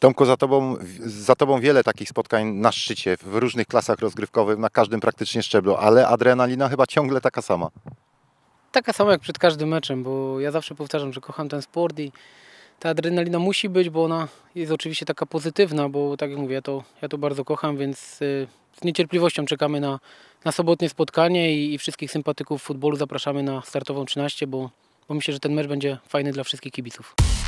Tomku, za tobą wiele takich spotkań na szczycie, w różnych klasach rozgrywkowych, na każdym praktycznie szczeblu, ale adrenalina chyba ciągle taka sama. Taka sama jak przed każdym meczem, bo ja zawsze powtarzam, że kocham ten sport i ta adrenalina musi być, bo ona jest oczywiście taka pozytywna, bo tak jak mówię, ja to bardzo kocham, więc z niecierpliwością czekamy na sobotnie spotkanie i wszystkich sympatyków futbolu zapraszamy na startową 13, bo myślę, że ten mecz będzie fajny dla wszystkich kibiców.